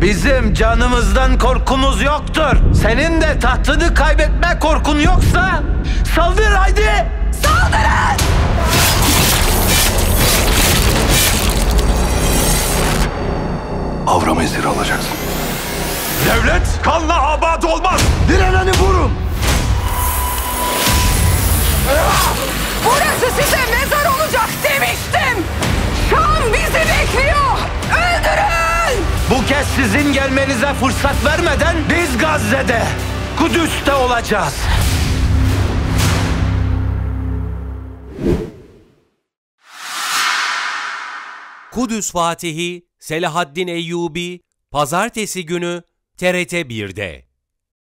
Bizim canımızdan korkumuz yoktur. Senin de tahtını kaybetme korkun yoksa saldır haydi! Saldırın! Avram'ı esir alacaksın. Devlet kanla abad olmaz. Direneni vurun! Burası size mezar olacak demiştim! Şam bizi bekliyor! Öldürün! Bu kez sizin gelmenize fırsat vermeden biz Gazze'de, Kudüs'te olacağız. Kudüs Fatihi Selahaddin Eyyubi Pazartesi günü TRT 1'de.